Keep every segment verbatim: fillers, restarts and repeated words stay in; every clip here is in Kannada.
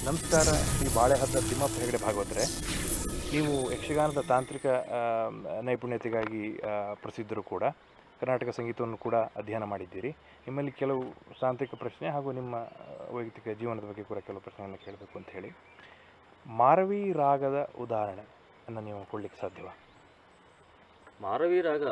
ನಮಸ್ಕಾರ. ಶ್ರೀ ಬಾಳೆಹದ್ದ ತಿಮ್ಮಪ್ಪ ಹೆಗಡೆ ಭಾಗವತರೆ. ನೀವು ಯಕ್ಷಗಾನದ ತಾಂತ್ರಿಕ ನೈಪುಣ್ಯತೆಗಾಗಿ ಪ್ರಸಿದ್ಧರು ಕೂಡ. ಕರ್ನಾಟಕ ಸಂಗೀತವನ್ನು ಕೂಡ ಅಧ್ಯಯನ ಮಾಡಿದ್ದೀರಿ. ನಿಮ್ಮಲ್ಲಿ ಕೆಲವು ತಾಂತ್ರಿಕ ಪ್ರಶ್ನೆ ಹಾಗೂ ನಿಮ್ಮ ವೈಯಕ್ತಿಕ ಜೀವನದ ಬಗ್ಗೆ ಕೂಡ ಕೆಲವು ಪ್ರಶ್ನೆಯನ್ನು ಕೇಳಬೇಕು ಅಂತ ಹೇಳಿ. ಮಾರವಿ ರಾಗದ ಉದಾಹರಣೆ ಅನ್ನು ನೀವು ಕೊಡಲಿಕ್ಕೆ ಸಾಧ್ಯವಾ? ಮಾರವಿ ರಾಗ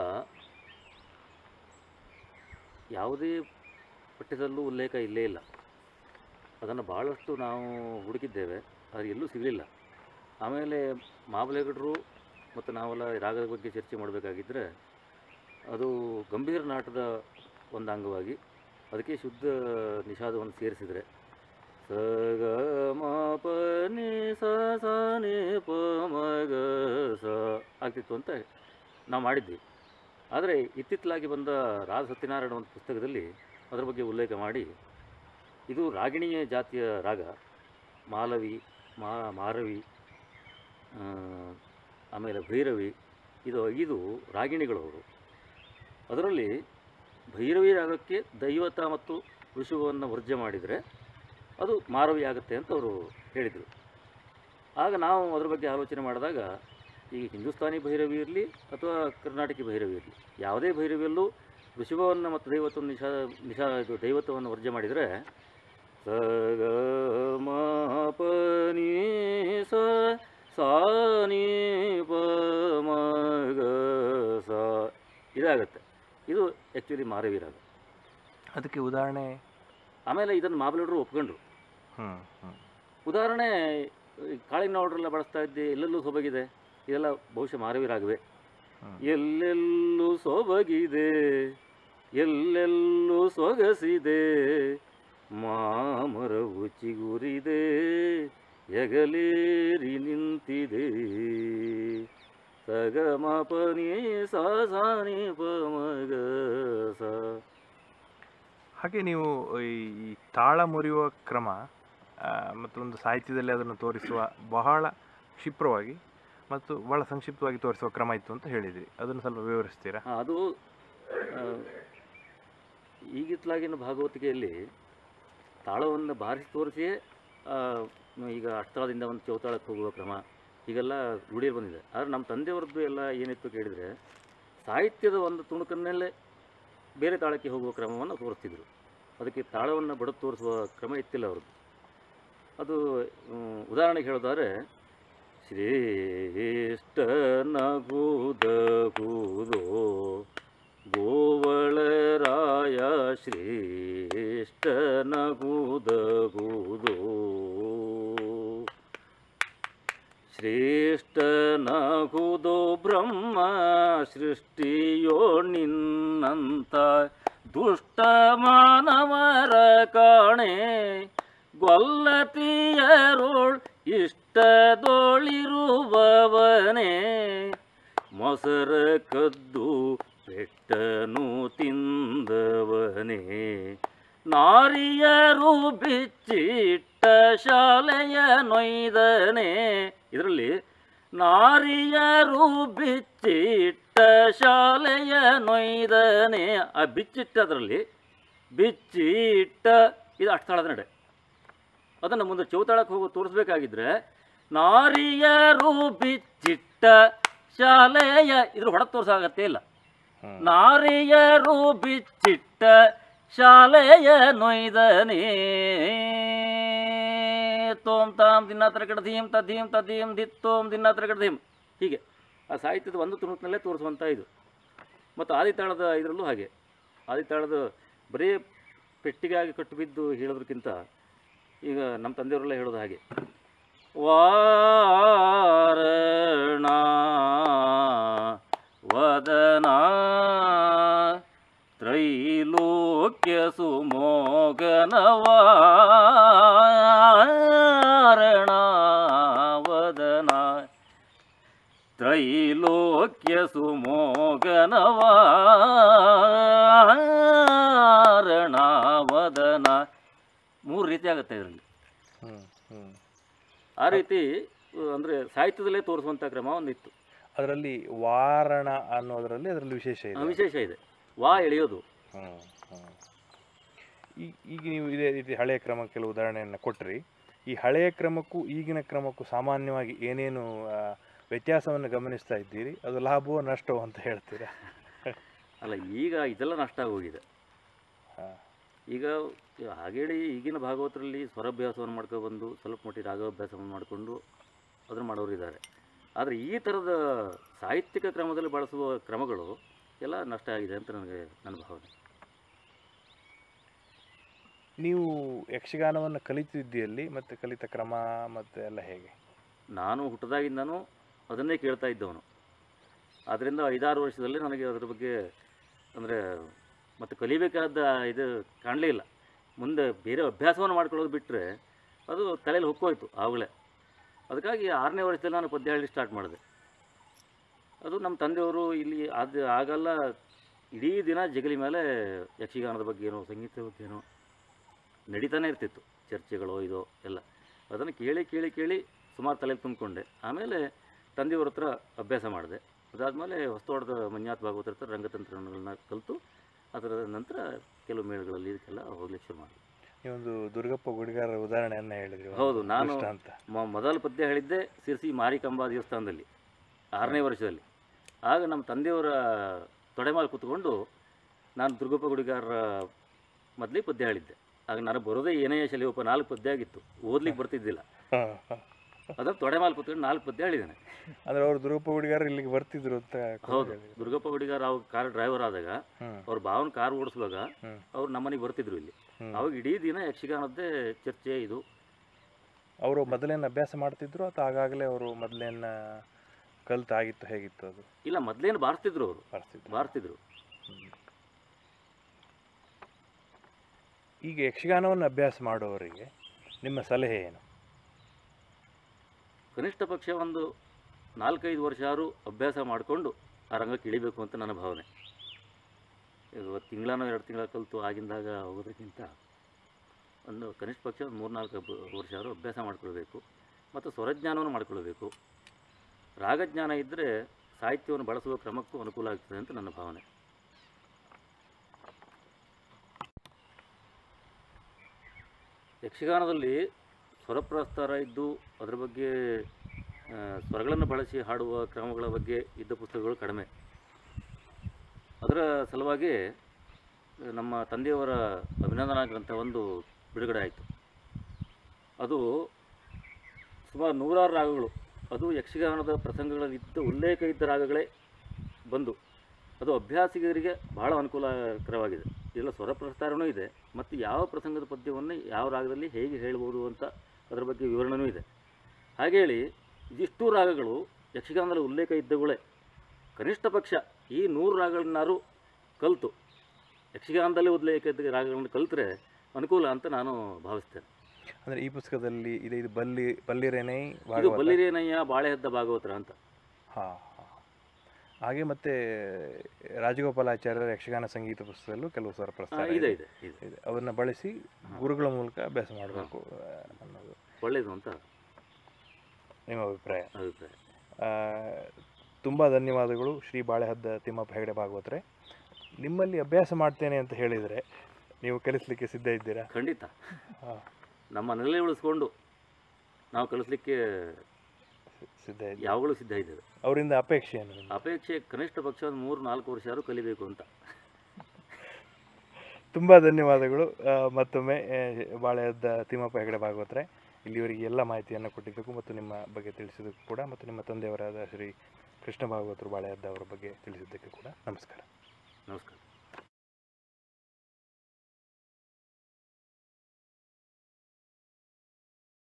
ಯಾವುದೇ ಪಠ್ಯದಲ್ಲೂ ಉಲ್ಲೇಖ ಇಲ್ಲೇ ಇಲ್ಲ. ಅದನ್ನು ಭಾಳಷ್ಟು ನಾವು ಹುಡುಕಿದ್ದೇವೆ, ಆದರೆ ಎಲ್ಲೂ ಸಿಗಲಿಲ್ಲ. ಆಮೇಲೆ ಮಾಬಲೇಗೌಡರು ಮತ್ತು ನಾವೆಲ್ಲ ರಾಗದ ಬಗ್ಗೆ ಚರ್ಚೆ ಮಾಡಬೇಕಾಗಿದ್ದರೆ ಅದು ಗಂಭೀರ ನಾಟದ ಒಂದು ಅಂಗವಾಗಿ ಅದಕ್ಕೆ ಶುದ್ಧ ನಿಷಾದವನ್ನು ಸೇರಿಸಿದರೆ ಸ ಗ ಮ ಪ ನಿ ಸ ಸ ನಿ ಪ ಮ ಗ ಸ ಆಗ್ತಿತ್ತು ಅಂತ ನಾವು ಮಾಡಿದ್ವಿ. ಆದರೆ ಇತ್ತಿತ್ತಲಾಗಿ ಬಂದ ರಾಜ ಸತ್ಯನಾರಾಯಣ ಒಂದು ಪುಸ್ತಕದಲ್ಲಿ ಅದರ ಬಗ್ಗೆ ಉಲ್ಲೇಖ ಮಾಡಿ, ಇದು ರಾಗಿಣಿಯ ಜಾತಿಯ ರಾಗ, ಮಾಲವಿ, ಮಾ ಮಾರವಿ, ಆಮೇಲೆ ಭೈರವಿ, ಇದು ಐದು ರಾಗಿಣಿಗಳವರು. ಅದರಲ್ಲಿ ಭೈರವಿ ರಾಗಕ್ಕೆ ದೈವತ ಮತ್ತು ವೃಷಭವನ್ನು ವರ್ಜ್ಯ ಮಾಡಿದರೆ ಅದು ಮಾರವಿ ಆಗುತ್ತೆ ಅಂತ ಅವರು ಹೇಳಿದರು. ಆಗ ನಾವು ಅದರ ಬಗ್ಗೆ ಆಲೋಚನೆ ಮಾಡಿದಾಗ, ಈ ಹಿಂದೂಸ್ತಾನಿ ಭೈರವಿ ಇರಲಿ ಅಥವಾ ಕರ್ನಾಟಕಿ ಭೈರವಿ ಇರಲಿ, ಯಾವುದೇ ಭೈರವಿಯಲ್ಲೂ ವೃಷಭವನ್ನು ಮತ್ತು ದೈವತವನ್ನು ನಿಷಾ ನಿಷಾ ಇದು ದೈವತ್ವವನ್ನು ವರ್ಜ್ಯ ಮಾಡಿದರೆ ಸ ಗ ಮ ಪ ನಿ ಸ ಸಾ ನಿ ಪ ಮ ಗ ಸ ಇದಾಗುತ್ತೆ. ಇದು ಆ್ಯಕ್ಚುಲಿ ಮಾರವಿ ರಾಗ. ಅದಕ್ಕೆ ಉದಾಹರಣೆ ಆಮೇಲೆ ಇದನ್ನು ಮಾಬಲೇಗೌಡರು ಒಪ್ಕೊಂಡ್ರು. ಉದಾಹರಣೆ ಕಾಳಿಂಗ ನಾವಡ್ರೆಲ್ಲ ಬಳಸ್ತಾ ಇದ್ದೆ, ಎಲ್ಲೆಲ್ಲೂ ಸೊಬಗಿದೆ, ಇದೆಲ್ಲ ಬಹುಶಃ ಮಾರವಿ ರಾಗವೇ. ಎಲ್ಲೆಲ್ಲೂ ಸೊಬಗಿದೆ, ಎಲ್ಲೆಲ್ಲೂ ಸೊಗಸಿದೆ, ಮಾಮರವು ಚಿಗುರಿದೆ, ಎಗಲೇರಿ ನಿಂತಿದೆ, ಸಗ ಮ ಪ ನಿ ಸ ಸ ನಿ ಪ ಮ ಗ ಸ. ಹಾಗೆ ನೀವು ಈ ತಾಳ ಮುರಿಯುವ ಕ್ರಮ ಮತ್ತು ಒಂದು ಸಾಹಿತ್ಯದಲ್ಲಿ ಅದನ್ನು ತೋರಿಸುವ ಬಹಳ ಕ್ಷಿಪ್ರವಾಗಿ ಮತ್ತು ಬಹಳ ಸಂಕ್ಷಿಪ್ತವಾಗಿ ತೋರಿಸುವ ಕ್ರಮ ಇತ್ತು ಅಂತ ಹೇಳಿದ್ರಿ. ಅದನ್ನು ಸ್ವಲ್ಪ ವಿವರಿಸ್ತೀರಾ? ಅದು ಈಗಿತ್ತಲಾಗಿನ ಭಾಗವತಿಕೆಯಲ್ಲಿ ತಾಳವನ್ನು ಬಾರಿಸಿ ತೋರಿಸಿಯೇ ಈಗ ಅಷ್ಟತಾಳದಿಂದ ಒಂದು ಚೌತಾಳಕ್ಕೆ ಹೋಗುವ ಕ್ರಮ ಹೀಗೆಲ್ಲ ರೂಢಿಯಲ್ಲಿ ಬಂದಿದೆ. ಆದರೆ ನಮ್ಮ ತಂದೆಯವ್ರದ್ದು ಎಲ್ಲ ಏನಿತ್ತು ಕೇಳಿದರೆ, ಸಾಹಿತ್ಯದ ಒಂದು ತುಣುಕನ್ನಲ್ಲೇ ಬೇರೆ ತಾಳಕ್ಕೆ ಹೋಗುವ ಕ್ರಮವನ್ನು ತೋರಿಸ್ತಿದ್ರು. ಅದಕ್ಕೆ ತಾಳವನ್ನು ಬಡದು ತೋರಿಸುವ ಕ್ರಮ ಇತ್ತಿಲ್ಲ ಅವ್ರದ್ದು. ಅದು ಉದಾಹರಣೆಗೆ ಹೇಳೋದಾದರೆ, ಶ್ರೇಷ್ಠ ನಗುದಗುದೋ ಗೋವಳರಾಯ, ಶ್ರೇಷ್ಠ ನಗುದಗುದೋ, ಶ್ರೇಷ್ಠ ನಗುದೋ ಬ್ರಹ್ಮ ಸೃಷ್ಟಿಯೋ ನಿನ್ನಂತ ದುಷ್ಟ ಮಾನವರ ಕಾಣೆ, ಗೊಲ್ಲತಿಯರೋಳ್ ಇಷ್ಟದೋಳಿರುವವನೇ, ಮೊಸರ ಕದ್ದು ಪೆಟ್ಟನು ತಿಂದವನೇ, ನಾರಿಯರು ಬಿಚ್ಚಿಟ್ಟ ಶಾಲೆಯ ನೊಯ್ದನೆ. ಇದರಲ್ಲಿ ನಾರಿಯರು ಬಿಚ್ಚಿಟ್ಟ ಶಾಲೆಯ ನೊಯ್ದನೆ, ಆ ಬಿಚ್ಚಿಟ್ಟದರಲ್ಲಿ ಬಿಚ್ಚಿಟ್ಟ ಇದು ಅಷ್ಟತಾಳದ ನಡೆ. ಅದನ್ನು ಮುಂದೆ ಚೌತಾಳಕ್ಕೆ ಹೋಗಿ ತೋರಿಸ್ಬೇಕಾಗಿದ್ರೆ, ನಾರಿಯರು ಬಿಚ್ಚಿಟ್ಟ ಶಾಲೆಯ ಇದ್ರ ಹೊಡೆದು ತೋರಿಸಾಗತ್ತೇ ಇಲ್ಲ. ನಾರಿಯರು ಬಿಚ್ಚಿಟ್ಟ ಶಾಲೆಯ ನೊಯ್ದನೇ, ತೋಮ್ ತಾಮ್ ದಿನಾತ್ರ ಕಡ ಧೀಮ್ ತಧೀಮ್ ತಧೀಮ್ ದಿತ್ತೋಮ್ ದಿನಾತ್ರ ಕಡ ಧೀಮ್. ಹೀಗೆ ಆ ಸಾಹಿತ್ಯದ ಒಂದು ತುಣುಕಿನಲ್ಲೇ ತೋರಿಸುವಂಥ ಇದು. ಮತ್ತು ಆದಿತಾಳದ ಇದರಲ್ಲೂ ಹಾಗೆ. ಆದಿತಾಳದ ಬರೀ ಪೆಟ್ಟಿಗಾಗಿ ಕಟ್ಟು ಬಿದ್ದು ಹೇಳೋದಕ್ಕಿಂತ ಈಗ ನಮ್ಮ ತಂದೆಯವರೆಲ್ಲ ಹೇಳೋದು ಹಾಗೆ, ವಾರಣ ವದನ ತ್ರೈಲೋಕ್ಯ ಸುಮೋಗನ, ವಾರಣ ವದನ ತ್ರೈಲೋಕ್ಯ ಸುಮೋಗನ, ವಾರಣ ವದನ. ಮೂರು ರೀತಿ ಆಗುತ್ತೆ ಇದರಲ್ಲಿ. ಆ ರೀತಿ ಅಂದರೆ ಸಾಹಿತ್ಯದಲ್ಲೇ ತೋರಿಸುವಂಥ ಕ್ರಮ ಒಂದಿತ್ತು. ಅದರಲ್ಲಿ ವಾರಣ ಅನ್ನೋದರಲ್ಲಿ ಅದರಲ್ಲಿ ವಿಶೇಷ ಇದೆ ವಿಶೇಷ ಇದೆ ವಾ ಎಳೆಯೋದು. ಈಗ ನೀವು ಇದೇ ರೀತಿ ಹಳೆಯ ಕ್ರಮ ಕೆಲವು ಉದಾಹರಣೆಯನ್ನು ಕೊಟ್ಟರಿ. ಈ ಹಳೆಯ ಕ್ರಮಕ್ಕೂ ಈಗಿನ ಕ್ರಮಕ್ಕೂ ಸಾಮಾನ್ಯವಾಗಿ ಏನೇನು ವ್ಯತ್ಯಾಸವನ್ನು ಗಮನಿಸ್ತಾ ಇದ್ದೀರಿ, ಅದು ಲಾಭವೋ ನಷ್ಟವೋ ಅಂತ ಹೇಳ್ತೀರಾ? ಅಲ್ಲ, ಈಗ ಇದೆಲ್ಲ ನಷ್ಟ ಆಗೋಗಿದೆ. ಈಗ ಹಾಗೇಳಿ ಈಗಿನ ಭಾಗವತರಲ್ಲಿ ಸ್ವರಾಭ್ಯಾಸವನ್ನು ಮಾಡ್ಕೊಬಂದು ಸ್ವಲ್ಪ ಮಟ್ಟಿಗೆ ರಾಗಾಭ್ಯಾಸವನ್ನು ಮಾಡಿಕೊಂಡು ಅದನ್ನು ಮಾಡೋರು ಇದ್ದಾರೆ. ಆದರೆ ಈ ಥರದ ಸಾಹಿತ್ಯಿಕ ಕ್ರಮದಲ್ಲಿ ಬಳಸುವ ಕ್ರಮಗಳು ಎಲ್ಲ ನಷ್ಟ ಆಗಿದೆ ಅಂತ ನನಗೆ ನನ್ನ ಭಾವನೆ. ನೀವು ಯಕ್ಷಗಾನವನ್ನು ಕಲಿತಿದ್ದಲ್ಲಿ ಮತ್ತು ಕಲಿತ ಕ್ರಮ ಮತ್ತು ಎಲ್ಲ ಹೇಗೆ? ನಾನು ಹುಟ್ಟದಾಗಿಂದನೂ ಅದನ್ನೇ ಕೇಳ್ತಾ ಇದ್ದವನು. ಆದ್ದರಿಂದ ಐದಾರು ವರ್ಷದಲ್ಲಿ ನನಗೆ ಅದರ ಬಗ್ಗೆ ಅಂದರೆ ಮತ್ತು ಕಲಿಬೇಕಾದ ಇದು ಕಾಣಲೇ ಇಲ್ಲ. ಮುಂದೆ ಬೇರೆ ಅಭ್ಯಾಸವನ್ನು ಮಾಡ್ಕೊಳ್ಳೋದು ಬಿಟ್ಟರೆ ಅದು ತಲೆಯಲ್ಲಿ ಹೊಕ್ಕೋಯ್ತು ಆವಾಗಲೇ. ಅದಕ್ಕಾಗಿ ಆರನೇ ವರ್ಷದಲ್ಲಿ ನಾನು ಪದ್ಯ ಹೇಳಿ ಸ್ಟಾರ್ಟ್ ಮಾಡಿದೆ. ಅದು ನಮ್ಮ ತಂದೆಯವರು ಇಲ್ಲಿ ಅದು ಆಗೆಲ್ಲ ಇಡೀ ದಿನ ಜಗಲಿ ಮೇಲೆ ಯಕ್ಷಗಾನದ ಬಗ್ಗೆನೋ ಸಂಗೀತದ ಬಗ್ಗೆನೋ ನಡೀತಾನೆ ಇರ್ತಿತ್ತು, ಚರ್ಚೆಗಳು ಇದೋ ಎಲ್ಲ. ಅದನ್ನು ಕೇಳಿ ಕೇಳಿ ಕೇಳಿ ಸುಮಾರು ತಲೆಯಲ್ಲಿ ತುಂಬಿಕೊಂಡೆ. ಆಮೇಲೆ ತಂದೆಯವ್ರ ಹತ್ರ ಅಭ್ಯಾಸ ಮಾಡಿದೆ. ಅದಾದಮೇಲೆ ಹೊಸತೋಟದ ಮಂಜುನಾಥ ಭಾಗವತರ ಹತ್ರ ರಂಗತಂತ್ರಗಳನ್ನ ಕಲಿತು ಅದರ ನಂತರ ಕೆಲವು ಮೇಳಗಳಲ್ಲಿ ಇದಕ್ಕೆಲ್ಲ ಹೋಗ್ಲಿಕ್ಕೆ ಶುರು ಮಾಡಿದೆ. ನೀವೊಂದು ದುರ್ಗಪ್ಪ ಗುಡಿಗಾರರ ಉದಾಹರಣೆಯನ್ನು ಹೇಳಿದ್ರಿ. ಹೌದು, ನಾನು ಮೊದಲ ಪದ್ಯ ಹೇಳಿದ್ದೆ ಸಿರ್ಸಿ ಮಾರಿಕಂಬ ದೇವಸ್ಥಾನದಲ್ಲಿ ಆರನೇ ವರ್ಷದಲ್ಲಿ. ಆಗ ನಮ್ಮ ತಂದೆಯವರ ತೊಡೆಮಾಲು ಕೂತ್ಕೊಂಡು ನಾನು ದುರ್ಗಪ್ಪ ಗುಡಿಗಾರರ ಮೊದಲೇ ಪದ್ಯ ಹೇಳಿದ್ದೆ. ಆಗ ನಾನು ಬರೋದೇ ಏನೇ ಶಲಿಯಪ್ಪ ನಾಲ್ಕು ಪದ್ಯ ಆಗಿತ್ತು, ಓದ್ಲಿಕ್ಕೆ ಬರ್ತಿದ್ದಿಲ್ಲ. ಅದನ್ನು ತೊಡೆಮಾಲು ಕೂತ್ಕೊಂಡು ನಾಲ್ಕು ಪದ್ಯ ಹೇಳಿದ್ದೇನೆ. ಅಂದರೆ ಅವರು ದುರ್ಗಪ್ಪ ಗುಡಿಗಾರ ಇಲ್ಲಿಗೆ ಬರ್ತಿದ್ರು ಅಂತ? ಹೌದು, ದುರ್ಗಪ್ಪ ಗುಡಿಗಾರ ಅವ್ರ ಕಾರ್ ಡ್ರೈವರ್ ಆದಾಗ ಅವ್ರ ಭಾವನ ಕಾರ್ ಓಡಿಸುವಾಗ ಅವ್ರು ನಮ್ಮನೆಗೆ ಬರ್ತಿದ್ರು ಇಲ್ಲಿ. ಅವಾಗ ಇಡೀ ದಿನ ಯಕ್ಷಗಾನದ್ದೇ ಚರ್ಚೆ ಇದು. ಅವರು ಮೊದಲೇನು ಅಭ್ಯಾಸ ಮಾಡ್ತಿದ್ರು ಅಥವಾ ಆಗಾಗಲೇ ಅವರು ಮೊದಲೇನು ಕಲ್ತಾಗಿತ್ತು, ಹೇಗಿತ್ತು ಅದು? ಇಲ್ಲ, ಮೊದಲೇನು ಬಾರಿಸ್ತಿದ್ರು, ಅವರು ಬಾರಿಸ್ತಿದ್ರು ಬಾರಿಸ್ತಿದ್ರು ಈಗ ಯಕ್ಷಗಾನವನ್ನು ಅಭ್ಯಾಸ ಮಾಡುವವರಿಗೆ ನಿಮ್ಮ ಸಲಹೆ ಏನು? ಕನಿಷ್ಠ ಪಕ್ಷ ಒಂದು ನಾಲ್ಕೈದು ವರ್ಷ ಆದರೂ ಅಭ್ಯಾಸ ಮಾಡಿಕೊಂಡು ಆ ರಂಗಕ್ಕೆ ಇಳಿಬೇಕು ಅಂತ ನನ್ನ ಭಾವನೆ. ಈಗ ತಿಂಗಳನೋ ಎರಡು ತಿಂಗಳ ಕಲಿತು ಆಗಿಂದಾಗ ಹೋಗೋದಕ್ಕಿಂತ ಒಂದು ಕನಿಷ್ಠ ಪಕ್ಷ ಒಂದು ಮೂರು ನಾಲ್ಕು ವರ್ಷ ಆದರೂ ಅಭ್ಯಾಸ ಮಾಡ್ಕೊಳ್ಬೇಕು. ಮತ್ತು ಸ್ವರಜ್ಞಾನವನ್ನು ಮಾಡ್ಕೊಳ್ಬೇಕು. ರಾಗಜ್ಞಾನ ಇದ್ದರೆ ಸಾಹಿತ್ಯವನ್ನು ಬಳಸುವ ಕ್ರಮಕ್ಕೂ ಅನುಕೂಲ ಆಗ್ತದೆ ಅಂತ ನನ್ನ ಭಾವನೆ. ಯಕ್ಷಗಾನದಲ್ಲಿ ಸ್ವರಪ್ರಸ್ತಾರ ಇದ್ದು ಅದರ ಬಗ್ಗೆ ಸ್ವರಗಳನ್ನು ಬಳಸಿ ಹಾಡುವ ಕ್ರಮಗಳ ಬಗ್ಗೆ ಇದ್ದ ಪುಸ್ತಕಗಳು ಕಡಿಮೆ. ಅದರ ಸಲುವಾಗಿ ನಮ್ಮ ತಂದೆಯವರ ಅಭಿನಂದನಾ ಗ್ರಂಥ ಒಂದು ಬಿಡುಗಡೆ ಆಯಿತು. ಅದು ಸುಮಾರು ನೂರಾರು ರಾಗಗಳು, ಅದು ಯಕ್ಷಗಾನದ ಪ್ರಸಂಗಗಳಲ್ಲಿ ಇದ್ದ ಉಲ್ಲೇಖ ಇದ್ದ ರಾಗಗಳೇ ಬಂದು ಅದು ಅಭ್ಯಾಸಿಗರಿಗೆ ಬಹಳ ಅನುಕೂಲಕರವಾಗಿದೆ. ಇದೆಲ್ಲ ಸ್ವರ ಪ್ರಸ್ತಾರನೂ ಇದೆ ಮತ್ತು ಯಾವ ಪ್ರಸಂಗದ ಪದ್ಯವನ್ನು ಯಾವ ರಾಗದಲ್ಲಿ ಹೇಗೆ ಹೇಳ್ಬೋದು ಅಂತ ಅದರ ಬಗ್ಗೆ ವಿವರಣೆಯೂ ಇದೆ. ಹಾಗೇಳಿ ಇದಿಷ್ಟು ರಾಗಗಳು ಯಕ್ಷಗಾನದಲ್ಲಿ ಉಲ್ಲೇಖ ಇದ್ದವುಗಳೇ. ಕನಿಷ್ಠ ಪಕ್ಷ ಈ ನೂರು ರಾಗಗಳನ್ನಾರು ಕಲಿತು ಯಕ್ಷಗಾನದಲ್ಲೇ ಉಲ್ಲೇಖ ಇದ್ದ ರಾಗಗಳನ್ನು ಕಲಿತರೆ ಅನುಕೂಲ ಅಂತ ನಾನು ಭಾವಿಸ್ತೇನೆ. ಅಂದರೆ ಈ ಪುಸ್ತಕದಲ್ಲಿ ಇದೆ, ಇದು ಬಲ್ಲಿ ಬಲ್ಲಿರೇನೈ ಇದು ಬಲ್ಲಿರೇನಯ್ಯ ಬಾಳೆಹದ್ದ ಭಾಗವತರ ಅಂತ. ಹಾಂ ಹಾಂ ಹಾಗೆ ಮತ್ತು ರಾಜಗೋಪಾಲಾಚಾರ್ಯರ ಯಕ್ಷಗಾನ ಸಂಗೀತ ಪುಸ್ತಕದಲ್ಲೂ ಕೆಲವು ಸ್ವರ ಪ್ರಸ್ತಾರ ಇದೆ ಇದೆ ಇದೆ ಅವನ್ನ ಬಳಸಿ ಗುರುಗಳ ಮೂಲಕ ಅಭ್ಯಾಸ ಮಾಡಬೇಕು ಅನ್ನೋದು ಒಳ್ಳೆಯದು ಅಂತ ನಿಮ್ಮ ಅಭಿಪ್ರಾಯ. ಅಭಿಪ್ರಾಯ ತುಂಬ ಧನ್ಯವಾದಗಳು ಶ್ರೀ ಬಾಳೆಹದ್ದ ತಿಮ್ಮಪ್ಪ ಹೆಗಡೆ ಭಾಗವತರೆ. ನಿಮ್ಮಲ್ಲಿ ಅಭ್ಯಾಸ ಮಾಡ್ತೇನೆ ಅಂತ ಹೇಳಿದರೆ ನೀವು ಕಲಿಸಲಿಕ್ಕೆ ಸಿದ್ಧ ಇದ್ದೀರಾ? ಖಂಡಿತ. ನಮ್ಮ ನೆಲೆ ಉಳಿಸ್ಕೊಂಡು ನಾವು ಕಲಿಸ್ಲಿಕ್ಕೆ ಸಿದ್ಧ ಇದೆ, ಯಾವಾಗಲೂ ಸಿದ್ಧ ಇದ್ದೇವೆ. ಅವರಿಂದ ಅಪೇಕ್ಷೆ ಏನು? ಅಪೇಕ್ಷೆ ಕನಿಷ್ಠ ಪಕ್ಷ ಒಂದು ಮೂರು ನಾಲ್ಕು ವರ್ಷ ಆದರೂ ಕಲಿಬೇಕು ಅಂತ. ತುಂಬ ಧನ್ಯವಾದಗಳು ಮತ್ತೊಮ್ಮೆ ಬಾಳೆಹದ್ದ ತಿಮ್ಮಪ್ಪ ಹೆಗಡೆ ಭಾಗವತರೆ. ಇಲ್ಲಿವರೆಗೆ ಎಲ್ಲ ಮಾಹಿತಿಯನ್ನು ಕೊಟ್ಟಿದ್ದಕ್ಕೂ ಮತ್ತು ನಿಮ್ಮ ಬಗ್ಗೆ ತಿಳಿಸಿದ್ದಕ್ಕೂ ಕೂಡ ಮತ್ತು ನಿಮ್ಮ ತಂದೆಯವರಾದ ಶ್ರೀ ಕೃಷ್ಣ ಭಾಗವತರು ಬಾಳೆಹದ್ದ ಅವರ ಬಗ್ಗೆ ತಿಳಿಸಿದ್ದಕ್ಕೆ ಕೂಡ ನಮಸ್ಕಾರ. ನಮಸ್ಕಾರ.